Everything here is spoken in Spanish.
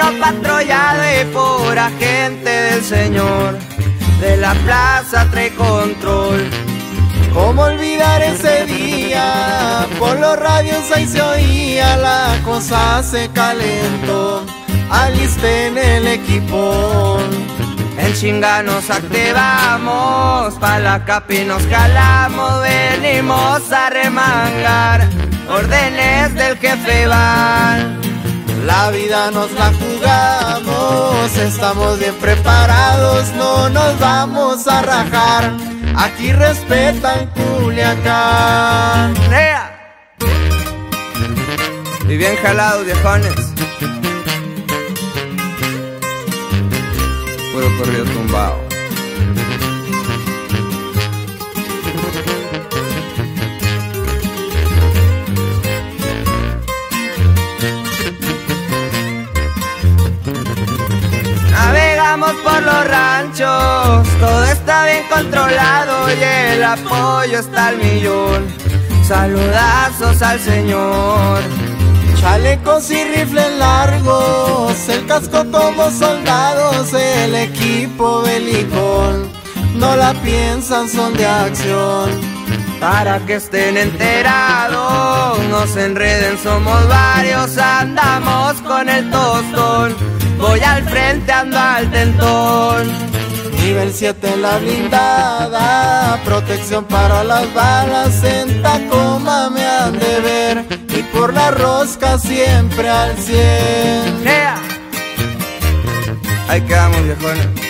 patrullado y pura gente del Señor. De la plaza trae control. ¿Cómo olvidar ese día? Por los radios ahí se oía, la cosa se calentó. Alisten el equipo. En chinga nos activamos, pa' la capi nos jalamos, venimos a remangar, órdenes del jefe van. La vida nos la jugamos, estamos bien preparados, no nos vamos a rajar, aquí respetan Culiacán. Y bien jalados, viejones. Puro corrido tumbado. Navegamos por los ranchos, todo está bien controlado y el apoyo está al millón. Saludazos al señor. Chalecos y rifles largos, el casco como soldados, el equipo belicón, no la piensan, son de acción. Para que estén enterados, no se enreden, somos varios, andamos con el tostón. Voy al frente, ando al tentón. Nivel 7 en la blindada, protección para las balas, en Tacoma me han de ver, y por la rosca siempre al 100. Ahí quedamos, viejones.